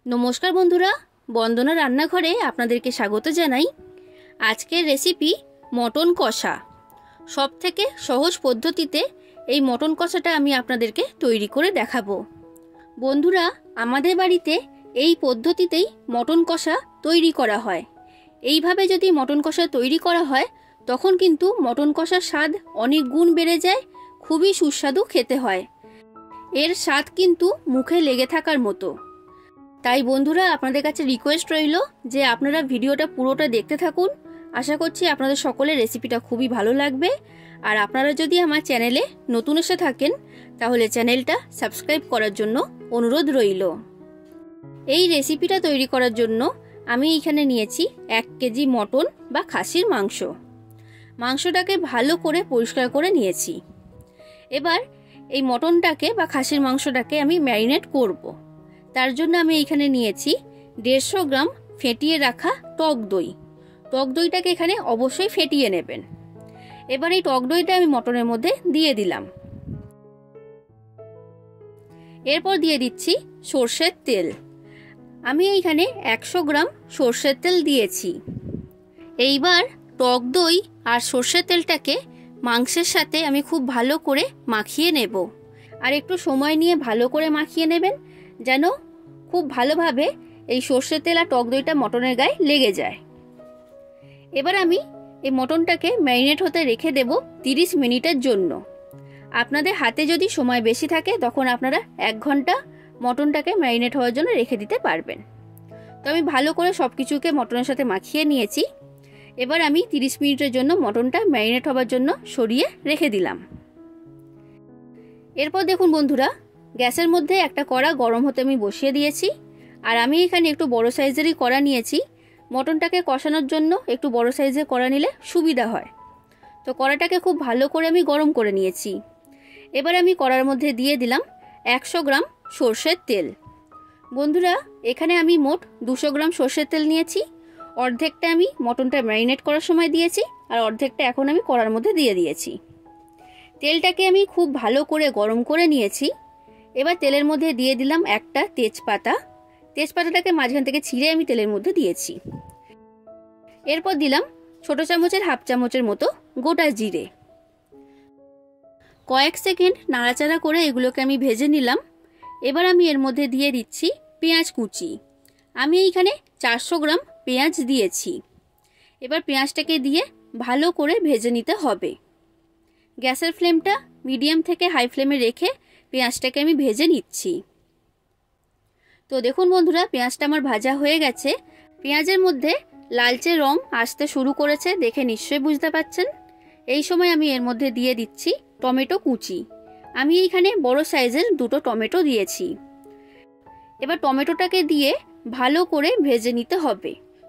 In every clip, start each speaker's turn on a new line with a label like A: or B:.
A: নমস্কার বন্ধুরা, বন্দনা রান্নাঘরে আপনাদেরকে স্বাগত জানাই। আজকের রেসিপি মটন কষা। সবথেকে সহজ পদ্ধতিতে এই মটন কষাটা আমি আপনাদেরকে তৈরি করে দেখাবো। বন্ধুরা, আমাদের বাড়িতে এই পদ্ধতিতেই মটন কষা তৈরি করা হয়। এইভাবে যদি মটন কষা তৈরি করা হয় তখন কিন্তু মটন কষার স্বাদ অনেক গুণ বেড়ে যায়, খুবই সুস্বাদু খেতে হয়। এর স্বাদ কিন্তু মুখে লেগে থাকার মতো। তাই বন্ধুরা, আপনাদের কাছে রিকোয়েস্ট রইল যে আপনারা ভিডিওটা পুরোটা দেখতে থাকুন। আশা করছি আপনাদের সকলের রেসিপিটা খুবই ভালো লাগবে। আর আপনারা যদি আমার চ্যানেলে নতুন এসে থাকেন তাহলে চ্যানেলটা সাবস্ক্রাইব করার জন্য অনুরোধ রইল। এই রেসিপিটা তৈরি করার জন্য আমি এখানে নিয়েছি 1 কেজি মটন বা খাসির মাংস। মাংসটাকে ভালো করে পরিষ্কার করে নিয়েছি। এবার এই মটনটাকে বা খাসির মাংসটাকে আমি ম্যারিনেট করব। তার জন্য আমি এখানে নিয়েছি 150 গ্রাম ফেটিয়ে রাখা টক দই। টক দইটাকে এখানে অবশ্যই ফেটিয়ে নেবেন। এবার এই টক দইটা আমি মটনের মধ্যে দিয়ে দিলাম। এরপর দিয়ে দিচ্ছি সর্ষের তেল। আমি এইখানে 100 গ্রাম সর্ষের তেল দিয়েছি। এইবার টক দই আর সর্ষের তেলটাকে মাংসের সাথে আমি খুব ভালো করে মাখিয়ে নেব। আর একটু সময় নিয়ে ভালো করে মাখিয়ে নেবেন যেন খুব ভালোভাবে এই সর্ষের তেল আর টক দইটা মটনের গায়ে লেগে যায়। এবার আমি এই মটনটাকে ম্যারিনেট হতে রেখে দেব 30 মিনিটের জন্য। আপনাদের হাতে যদি সময় বেশি থাকে তখন আপনারা 1 ঘন্টা মটনটাকে ম্যারিনেট হওয়ার জন্য রেখে দিতে পারবেন। তো আমি ভালো করে সব কিছুকে মটনের সাথে মাখিয়ে নিয়েছি। এবার আমি 30 মিনিটের জন্য মটনটা ম্যারিনেট হওয়ার জন্য সরিয়ে রেখে দিলাম। এরপর দেখুন বন্ধুরা, গ্যাসের মধ্যে একটা কড়া গরম হতে আমি বসিয়ে দিয়েছি। আর আমি এখানে একটু বড় সাইজেরই কড়া নিয়েছি। মটনটাকে কষানোর জন্য একটু বড় সাইজের কড়া নিলে সুবিধা হয়। তো কড়াটাকে খুব ভালো করে আমি গরম করে নিয়েছি। এবার আমি কড়ার মধ্যে দিয়ে দিলাম 100 গ্রাম সর্ষের তেল। বন্ধুরা, এখানে আমি মোট 200 গ্রাম সর্ষের তেল নিয়েছি। অর্ধেকটা আমি মটনটা ম্যারিনেট করার সময় দিয়েছি আর অর্ধেকটা এখন আমি কড়ার মধ্যে দিয়ে দিয়েছি। তেলটাকে আমি খুব ভালো করে গরম করে নিয়েছি। এবার তেলের মধ্যে দিয়ে দিলাম একটা তেজপাতা। তেজপাতাটাকে মাঝখান থেকে ছিঁড়ে আমি তেলের মধ্যে দিয়েছি। এরপর দিলাম ছোট চামচের হাফ চামচের মতো গোটা জিরে। কয়েক সেকেন্ড নাড়াচাড়া করে এগুলোকে আমি ভেজে নিলাম। এবার আমি এর মধ্যে দিয়ে দিচ্ছি পেঁয়াজ কুচি। আমি এইখানে 400 গ্রাম পেঁয়াজ দিয়েছি। এবার পেঁয়াজটাকে দিয়ে ভালো করে ভেজে নিতে হবে। গ্যাসের ফ্লেমটা মিডিয়াম থেকে হাই ফ্লেমে রেখে পেঁয়াজটাকে আমি ভেজে নিচ্ছি। তো দেখুন বন্ধুরা, পেঁয়াজটা আমার ভাজা হয়ে গেছে। পেঁয়াজের মধ্যে লালচে রং আসতে শুরু করেছে, দেখে নিশ্চয়ই বুঝতে পারছেন। এই সময় আমি এর মধ্যে দিয়ে দিচ্ছি টমেটো কুচি। আমি এইখানে বড় সাইজের 2টো টমেটো দিয়েছি। এবার টমেটোটাকে দিয়ে ভালো করে ভেজে নিতে হবে।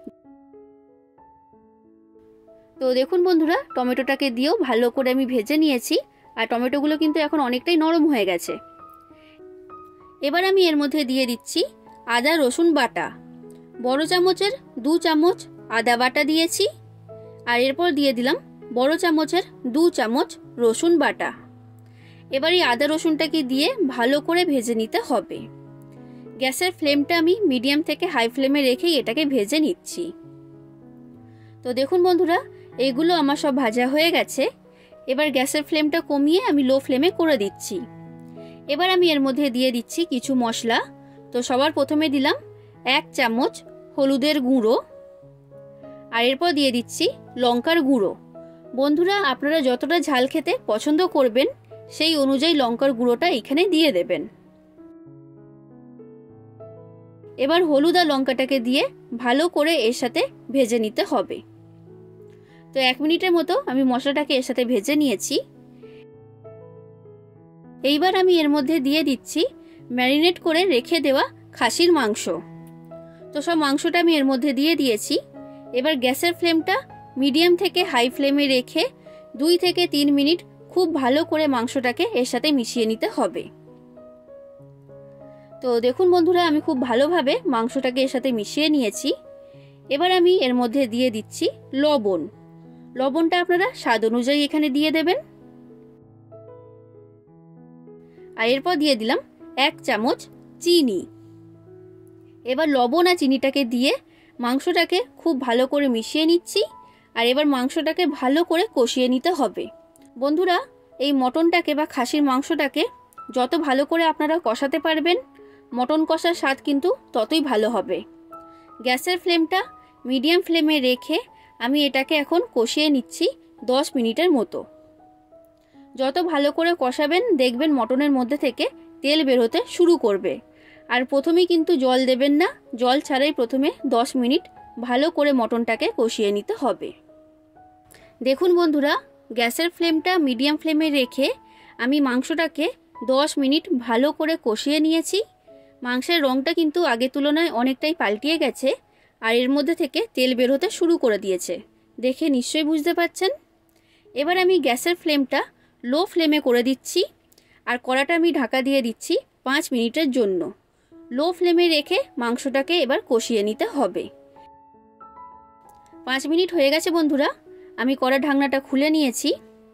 A: তো দেখুন বন্ধুরা, টমেটোটাকে দিয়েও ভালো করে আমি ভেজে নিয়েছি। আর টমেটোগুলো কিন্তু এখন অনেকটাই নরম হয়ে গেছে। এবার আমি এর মধ্যে দিয়ে দিচ্ছি আদা রসুন বাটা। বড় চামচের 2 চামচ আদা বাটা দিয়েছি। আর এরপর দিয়ে দিলাম বড় চামচের 2 চামচ রসুন বাটা। এবার এই আদা রসুনটাকে দিয়ে ভালো করে ভেজে নিতে হবে। গ্যাসের ফ্লেমটা আমি মিডিয়াম থেকে হাই ফ্লেমে রেখেই এটাকে ভেজে নিচ্ছি। তো দেখুন বন্ধুরা, এইগুলো আমার সব ভাজা হয়ে গেছে। এবার গ্যাসের ফ্লেমটা কমিয়ে আমি লো ফ্লেমে করে দিচ্ছি। এবার আমি এর মধ্যে দিয়ে দিচ্ছি কিছু মশলা। তো সবার প্রথমে দিলাম 1 চামচ হলুদের গুঁড়ো। আর এরপর দিয়ে দিচ্ছি লঙ্কার গুঁড়ো। বন্ধুরা, আপনারা যতটা ঝাল খেতে পছন্দ করবেন সেই অনুযায়ী লঙ্কার গুঁড়োটা এখানে দিয়ে দেবেন। এবার হলুদ আর লঙ্কাটাকে দিয়ে ভালো করে এর সাথে ভেজে নিতে হবে। তো 1 মিনিটের মতো আমি মশলাটাকে এর সাথে ভেজে নিয়েছি। এইবার আমি এর মধ্যে দিয়ে দিচ্ছি ম্যারিনেট করে রেখে দেওয়া খাসির মাংস। তো সব মাংসটা আমি এর মধ্যে দিয়ে দিয়েছি। এবার গ্যাসের ফ্লেমটা মিডিয়াম থেকে হাই ফ্লেমে রেখে 2 থেকে 3 মিনিট খুব ভালো করে মাংসটাকে এর সাথে মিশিয়ে নিতে হবে। তো দেখুন বন্ধুরা, আমি খুব ভালোভাবে মাংসটাকে এর সাথে মিশিয়ে নিয়েছি। এবার আমি এর মধ্যে দিয়ে দিচ্ছি লবণ। লবণটা আপনারা স্বাদ অনুযায়ী এখানে দিয়ে দেবেন। আর এরপর দিয়ে দিলাম 1 চামচ চিনি। এবার লবণ আর চিনিটাকে দিয়ে মাংসটাকে খুব ভালো করে মিশিয়ে নিচ্ছি। আর এবার মাংসটাকে ভালো করে কষিয়ে নিতে হবে। বন্ধুরা, এই মটনটাকে বা খাসির মাংসটাকে যত ভালো করে আপনারা কষাতে পারবেন, মটন কষার স্বাদ কিন্তু ততই ভালো হবে। গ্যাসের ফ্লেমটা মিডিয়াম ফ্লেমে রেখে আমি এটাকে এখন কষিয়ে নিচ্ছি 10 মিনিটের মতো। যত ভালো করে কষাবেন দেখবেন মটনের মধ্যে থেকে তেল বের হতে শুরু করবে। আর প্রথমেই কিন্তু জল দেবেন না, জল ছাড়াই প্রথমে 10 মিনিট ভালো করে মটনটাকে কষিয়ে নিতে হবে। দেখুন বন্ধুরা, গ্যাসের ফ্লেমটা মিডিয়াম ফ্লেমে রেখে আমি মাংসটাকে 10 মিনিট ভালো করে কষিয়ে নিয়েছি। মাংসের রঙটা কিন্তু আগের তুলনায় অনেকটাই পাল্টিয়ে গেছে আর এর মধ্যে থেকে তেল বের হতে শুরু করে দিয়েছে, দেখে নিশ্চয়ই বুঝতে পারছেন। এবার আমি গ্যাসের ফ্লেমটা লো ফ্লেমে করে দিচ্ছি আর কড়াটা আমি ঢাকা দিয়ে দিচ্ছি 5 মিনিটের জন্য। লো ফ্লেমে রেখে মাংসটাকে এবার কষিয়ে নিতে হবে। 5 মিনিট হয়ে গেছে বন্ধুরা, আমি কড়ার ঢাকনাটা খুলে নিয়েছি।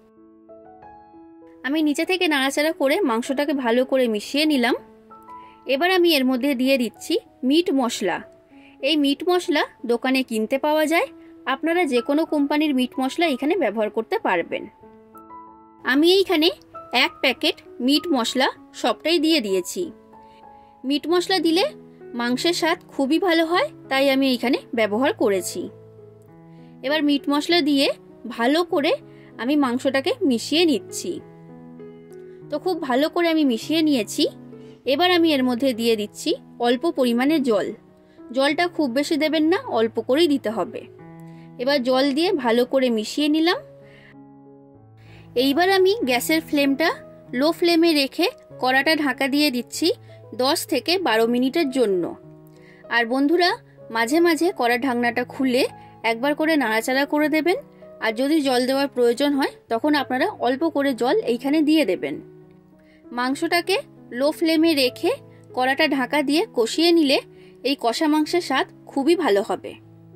A: আমি নিচে থেকে নাড়াচাড়া করে মাংসটাকে ভালো করে মিশিয়ে নিলাম। এবার আমি এর মধ্যে দিয়ে দিচ্ছি মিট মশলা। এই মিট মশলা দোকানে কিনতে পাওয়া যায়, আপনারা যে কোনো কোম্পানির মিট মশলা এখানে ব্যবহার করতে পারবেন। আমি এইখানে 1 প্যাকেট মিট মশলা সবটাই দিয়ে দিয়েছি। মিট মশলা দিলে মাংসের স্বাদ খুবই ভালো হয়, তাই আমি এইখানে ব্যবহার করেছি। এবার মিট মশলা দিয়ে ভালো করে আমি মাংসটাকে মিশিয়ে নিচ্ছি। তো খুব ভালো করে আমি মিশিয়ে নিয়েছি। এবার আমি এর মধ্যে দিয়ে দিচ্ছি অল্প পরিমাণে জল। জলটা খুব বেশি দেবেন না, অল্প করেই দিতে হবে। এবার জল দিয়ে ভালো করে মিশিয়ে নিলাম। এইবার আমি গ্যাসের ফ্লেমটা লো ফ্লেমে রেখে কড়াটা ঢাকা দিয়ে দিচ্ছি 10 থেকে 12 মিনিটের জন্য। আর বন্ধুরা, মাঝে মাঝে কড়ার ঢাকনাটা খুলে একবার করে নাড়াচাড়া করে দেবেন। আর যদি জল দেওয়ার প্রয়োজন হয় তখন আপনারা অল্প করে জল এইখানে দিয়ে দেবেন। মাংসটাকে লো ফ্লেমে রেখে কড়াটা ঢাকা দিয়ে কষিয়ে নিলে এই কষা মাংসের স্বাদ খুবই ভালো হবে।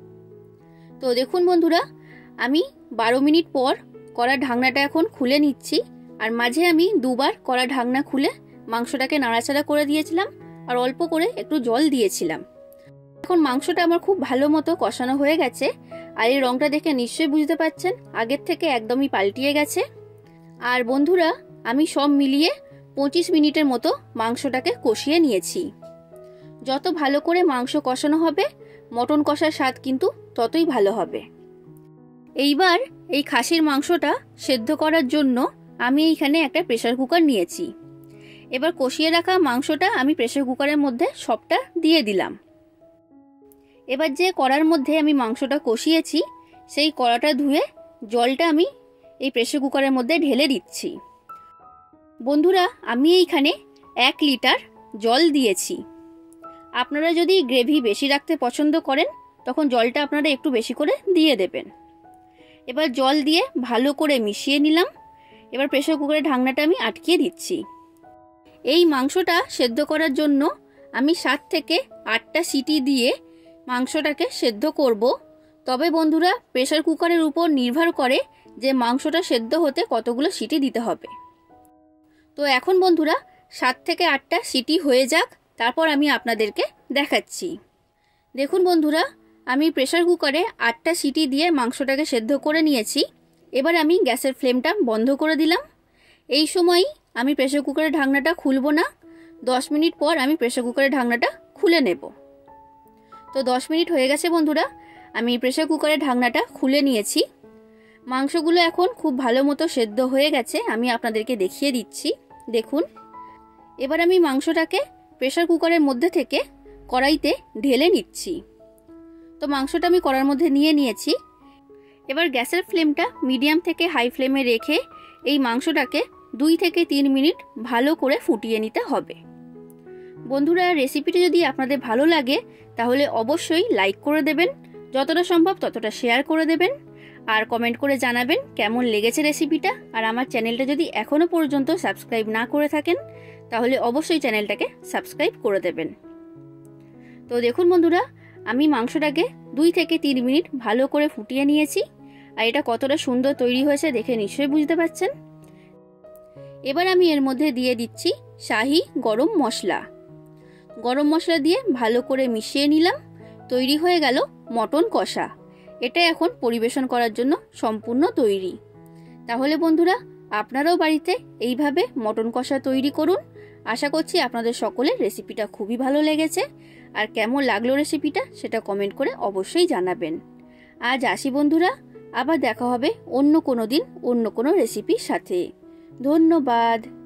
A: তো দেখুন বন্ধুরা, আমি 12 মিনিট পর কড়ার ঢাকনাটা এখন খুলে নিচ্ছি। আর মাঝে আমি দুবার কড়ার ঢাকনা খুলে মাংসটাকে নাড়াচাড়া করে দিয়েছিলাম আর অল্প করে একটু জল দিয়েছিলাম। এখন মাংসটা আমার খুব ভালো মতো কষানো হয়ে গেছে। আর এই রংটা দেখে নিশ্চয়ই বুঝতে পারছেন আগের থেকে একদমই পাল্টিয়ে গেছে। আর বন্ধুরা, আমি সব মিলিয়ে 25 মিনিটের মতো মাংসটাকে কষিয়ে নিয়েছি। যত ভালো করে মাংস কষানো হবে মটন কষার স্বাদ কিন্তু ততই ভালো হবে। এইবার এই খাসির মাংসটা সেদ্ধ করার জন্য আমি এইখানে একটা প্রেসার কুকার নিয়েছি। এবার কষিয়ে রাখা মাংসটা আমি প্রেসার কুকারের মধ্যে সবটা দিয়ে দিলাম। এবার যে কড়ার মধ্যে আমি মাংসটা কষিয়েছি সেই কড়াটা ধুয়ে জলটা আমি এই প্রেসার কুকারের মধ্যে ঢেলে দিচ্ছি। বন্ধুরা, আমি এইখানে 1 লিটার জল দিয়েছি। আপনারা যদি গ্রেভি বেশি রাখতে পছন্দ করেন তখন জলটা আপনারা একটু বেশি করে দিয়ে দেবেন। এবার জল দিয়ে ভালো করে মিশিয়ে নিলাম। এবার প্রেসার কুকারের ঢাকনাটা আমি আটকিয়ে দিচ্ছি। এই মাংসটা সেদ্ধ করার জন্য আমি 7 থেকে 8টা সিটি দিয়ে মাংসটাকে সেদ্ধ করব। তবে বন্ধুরা, প্রেসার কুকারের উপর নির্ভর করে যে মাংসটা সেদ্ধ হতে কতগুলো সিটি দিতে হবে। তো এখন বন্ধুরা 7 থেকে 8টা সিটি হয়ে যাক, তারপর আমি আপনাদেরকে দেখাচ্ছি। দেখুন বন্ধুরা, আমি প্রেসার কুকারে 8টা সিটি দিয়ে মাংসটাকে সেদ্ধ করে নিয়েছি। এবার আমি গ্যাসের ফ্লেমটা বন্ধ করে দিলাম। এই সময়ই আমি প্রেসার কুকারের ঢাকনাটা খুলবো না। 10 মিনিট পর আমি প্রেসার কুকারের ঢাকনাটা খুলে নেব। তো 10 মিনিট হয়ে গেছে বন্ধুরা, আমি প্রেসার কুকারের ঢাকনাটা খুলে নিয়েছি। মাংসগুলো এখন খুব ভালো মতো সেদ্ধ হয়ে গেছে, আমি আপনাদেরকে দেখিয়ে দিচ্ছি। দেখুন, এবার আমি মাংসটাকে প্রেসার কুকারের মধ্যে থেকে কড়াইতে ঢেলে নিচ্ছি। তো মাংসটা আমি কড়ার মধ্যে নিয়ে নিয়েছি। এবার গ্যাসের ফ্লেমটা মিডিয়াম থেকে হাই ফ্লেমে রেখে এই মাংসটাকে 2 থেকে 3 মিনিট ভালো করে ফুটিয়ে নিতে হবে। বন্ধুরা, রেসিপিটি যদি আপনাদের ভালো লাগে তাহলে অবশ্যই লাইক করে দেবেন, যতটা সম্ভব ততটা শেয়ার করে দেবেন আর কমেন্ট করে জানাবেন কেমন লেগেছে রেসিপিটা। আর আমার চ্যানেলটা যদি এখনও পর্যন্ত সাবস্ক্রাইব না করে থাকেন তাহলে অবশ্যই চ্যানেলটাকে সাবস্ক্রাইব করে দেবেন। তো দেখুন বন্ধুরা, আমি মাংসটাকে 2 থেকে 3 মিনিট ভালো করে ফুটিয়ে নিয়েছি। আর এটা কতটা সুন্দর তৈরি হয়েছে দেখে নিশ্চয়ই বুঝতে পারছেন। এবার আমি এর মধ্যে দিয়ে দিচ্ছি শাহি গরম মশলা। গরম মশলা দিয়ে ভালো করে মিশিয়ে নিলাম। তৈরি হয়ে গেল মটন কষা। এটা এখন পরিবেশন করার জন্য সম্পূর্ণ তৈরি। তাহলে বন্ধুরা, আপনারাও বাড়িতে এইভাবে মটন কষা তৈরি করুন। আশা করছি আপনাদের সকলের রেসিপিটা খুবই ভালো লেগেছে। আর কেমন লাগলো রেসিপিটা সেটা কমেন্ট করে অবশ্যই জানাবেন। আজ আসি বন্ধুরা, আবার দেখা হবে অন্য কোনো দিন অন্য কোনো রেসিপির সাথে। ধন্যবাদ।